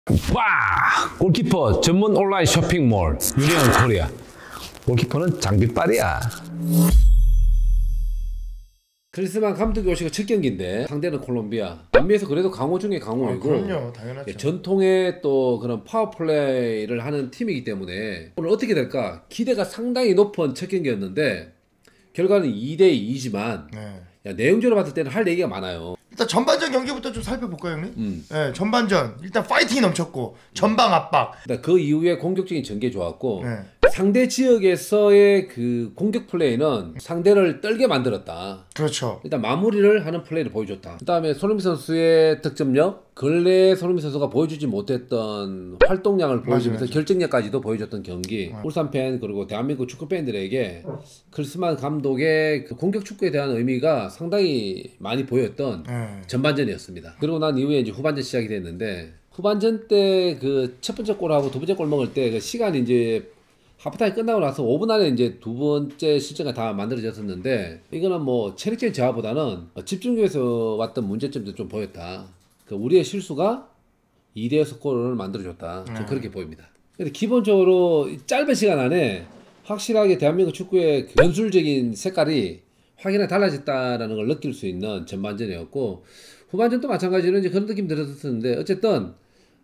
와! 골키퍼 전문 온라인 쇼핑몰 유리언 코리아. 골키퍼는 장비빨이야. 크리스만 감독이 오시고 첫 경기인데 상대는 콜롬비아. 남미에서 그래도 강호 중에 강호이고 그럼요, 당연하죠. 전통의 또 그런 파워플레이를 하는 팀이기 때문에 오늘 어떻게 될까 기대가 상당히 높은 첫 경기였는데 결과는 2대2지만 네. 내용적으로 봤을 때는 할 얘기가 많아요. 일단 전반전 경기부터 좀 살펴볼까요, 형님? 네, 전반전 일단 파이팅이 넘쳤고 전방 압박. 그 이후에 공격적인 전개 좋았고 네. 상대 지역에서의 그 공격 플레이는 상대를 떨게 만들었다. 그렇죠. 일단 마무리를 하는 플레이를 보여줬다. 그 다음에 손흥민 선수의 득점력, 근래 손흥민 선수가 보여주지 못했던 활동량을 보여주면서 맞아. 결정력까지도 보여줬던 경기. 울산 팬 그리고 대한민국 축구 팬들에게 클스만 감독의 그 공격 축구에 대한 의미가 상당히 많이 보였던 전반전이었습니다. 그리고 난 이후에 이제 후반전 시작이 됐는데 후반전 때 그 첫 번째 골하고 두 번째 골 먹을 때 그 시간이 이제 하프타임 끝나고 나서 5분 안에 이제 두 번째 실점가 다 만들어졌었는데 이거는 뭐 체력적인 저하보다는 집중력에서 왔던 문제점도 좀 보였다. 그 우리의 실수가 2대6 골을 만들어줬다. 좀 그렇게 보입니다. 근데 기본적으로 짧은 시간 안에 확실하게 대한민국 축구의 그 전술적인 색깔이 확연하게 달라졌다라는 걸 느낄 수 있는 전반전이었고 후반전도 마찬가지로 이제 그런 느낌 들었었는데 어쨌든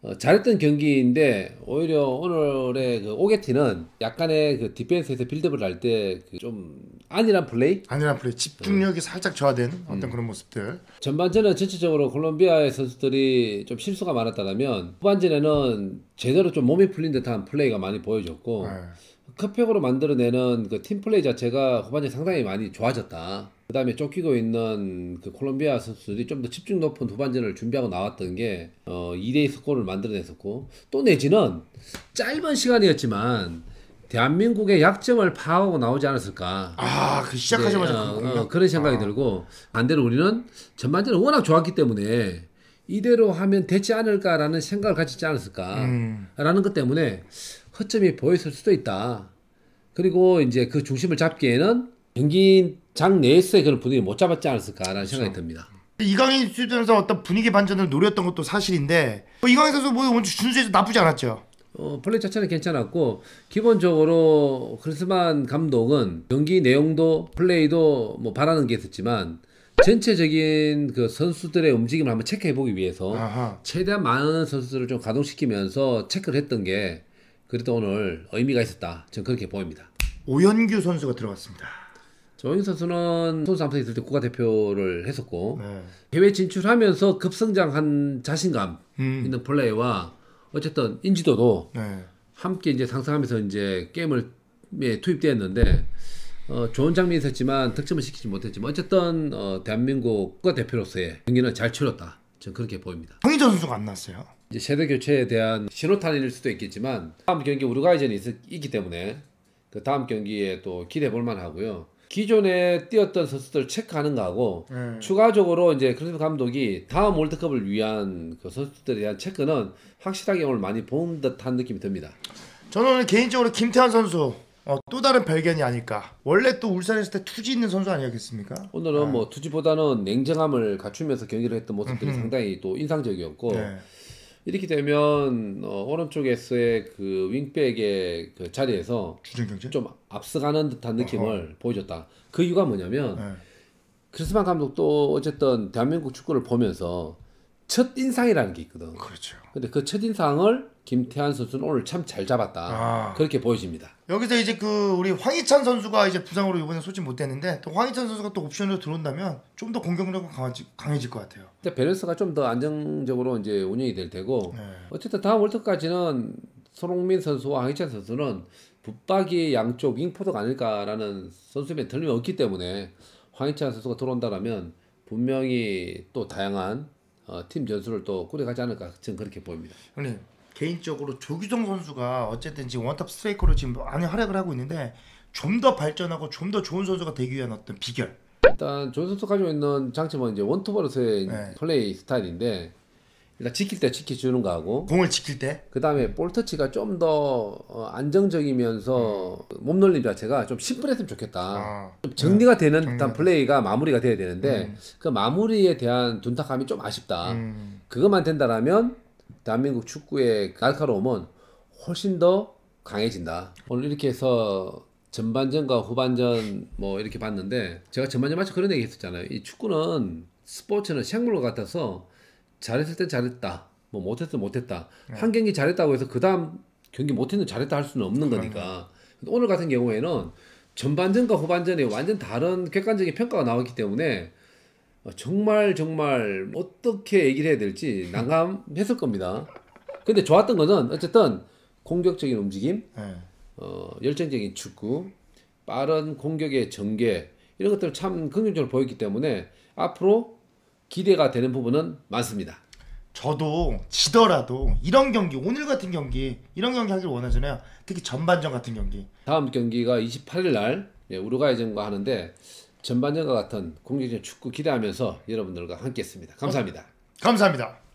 잘했던 경기인데 오히려 오늘의 그 오게티는 약간의 그 디펜스에서 빌드업을 할 때 그 좀 안일한 플레이? 집중력이 살짝 저하된 어떤 그런 모습들. 전반전은 전체적으로 콜롬비아의 선수들이 좀 실수가 많았다면 후반전에는 제대로 좀 몸이 풀린 듯한 플레이가 많이 보여줬고 컵백으로 만들어내는 그 팀 플레이 자체가 후반전에 상당히 많이 좋아졌다. 그 다음에 쫓기고 있는 그 콜롬비아 선수들이 좀 더 집중 높은 후반전을 준비하고 나왔던 게 2대2 스코어를 만들어냈었고 또 내지는 짧은 시간이었지만 대한민국의 약점을 파악하고 나오지 않았을까. 그 시작하자마자 그런 생각이 들고 반대로 우리는 전반전은 워낙 좋았기 때문에 이대로 하면 되지 않을까라는 생각을 가지지 않았을까라는 것 때문에 허점이 보였을 수도 있다. 그리고 이제 그 중심을 잡기에는 경기장 내에서의 그런 분위기를 못 잡았지 않았을까라는 생각이 듭니다. 이강인 수비수에서 어떤 분위기 반전을 노렸던 것도 사실인데 이강인 선수 뭐 오늘 준수에서 나쁘지 않았죠. 플레이 자체는 괜찮았고 기본적으로 크리스만 감독은 경기 내용도 플레이도 뭐 바라는 게 있었지만 전체적인 그 선수들의 움직임을 한번 체크해 보기 위해서 최대한 많은 선수들을 좀 가동시키면서 체크를 했던 게 그래도 오늘 의미가 있었다. 저는 그렇게 보입니다. 오현규 선수가 들어갔습니다. 오현규 선수는 손수 한번 있을 때 국가대표를 했었고 해외 진출하면서 급성장한 자신감 있는 플레이와 어쨌든 인지도도 함께 이제 상승하면서 이제 게임에 투입되었는데 좋은 장면이 있었지만 득점을 시키지 못했지만 어쨌든 대한민국 국가대표로서의 경기는 잘 치렀다. 저는 그렇게 보입니다. 황희찬 선수가 안 나왔어요. 이제 세대 교체에 대한 신호탄일 수도 있겠지만 다음 경기 우루과이전이 있기 때문에 그 다음 경기에 또 기대해 볼 만하고요. 기존에 뛰었던 선수들 체크하는 거하고 추가적으로 이제 크리스만 감독이 다음 월드컵을 위한 그 선수들에 대한 체크는 확실하게 오늘 많이 본 듯한 느낌이 듭니다. 저는 오늘 개인적으로 김태환 선수 또 다른 발견이 아닐까. 원래 또 울산에 있을 때 투지 있는 선수 아니었겠습니까? 오늘은 뭐 투지보다는 냉정함을 갖추면서 경기를 했던 모습들이 상당히 또 인상적이었고 이렇게 되면 오른쪽에서의 그 윙백의 그 자리에서 좀 앞서가는 듯한 느낌을 보여줬다. 그 이유가 뭐냐면 크리스만 감독도 어쨌든 대한민국 축구를 보면서 첫 인상이라는 게 있거든. 그렇죠. 근데 그 첫 인상을 김태환 선수는 오늘 참 잘 잡았다. 그렇게 보여집니다. 여기서 이제 그 우리 황희찬 선수가 이제 부상으로 이번에 소집 못했는데 또 황희찬 선수가 또 옵션으로 들어온다면 좀 더 공격력은 강해질 것 같아요. 근데 밸런스가 좀 더 안정적으로 이제 운영이 될 테고 어쨌든 다음 월드까지는 손흥민 선수와 황희찬 선수는 붙박이 양쪽 윙포드가 아닐까라는 선수의 틀림없기 때문에 황희찬 선수가 들어온다라면 분명히 또 다양한 팀 전술을 또 꾸려가지 않을까 저는 그렇게 보입니다. 형님 개인적으로 조규성 선수가 어쨌든 지금 원탑 스트라이커로 지금 많이 활약을 하고 있는데 좀 더 발전하고 좀 더 좋은 선수가 되기 위한 어떤 비결. 일단 조규성 선수 가지고 있는 장점은 이제 원투버로서의 플레이 스타일인데 일단 지킬 때 지켜주는 거하고 공을 지킬 때 그 다음에 볼 터치가 좀 더 안정적이면서 몸놀림 자체가 좀 심플했으면 좋겠다. 좀 정리가 되는 듯한 플레이가 마무리가 돼야 되는데 그 마무리에 대한 둔탁함이 좀 아쉽다. 그것만 된다라면 대한민국 축구의 날카로움은 훨씬 더 강해진다. 오늘 이렇게 해서 전반전과 후반전 뭐 이렇게 봤는데 제가 전반전 마치 그런 얘기 했었잖아요. 이 축구는 스포츠는 생물과 같아서 잘했을 땐 잘했다. 뭐 못했을 땐 못했다. 한 경기 잘했다고 해서 그 다음 경기 못했는데 잘했다 할 수는 없는 거니까. 오늘 같은 경우에는 전반전과 후반전에 완전 다른 객관적인 평가가 나왔기 때문에 정말 어떻게 얘기를 해야 될지 난감했을 겁니다. 근데 좋았던 거는 어쨌든 공격적인 움직임, 열정적인 축구, 빠른 공격의 전개 이런 것들 참 긍정적으로 보였기 때문에 앞으로 기대가 되는 부분은 많습니다. 저도 지더라도 이런 경기, 오늘 같은 경기 이런 경기 하길 원하잖아요. 특히 전반전 같은 경기. 다음 경기가 28일 날 우루과이전과 하는데 전반전과 같은 공격적인 축구 기대하면서 여러분들과 함께했습니다. 감사합니다. 감사합니다.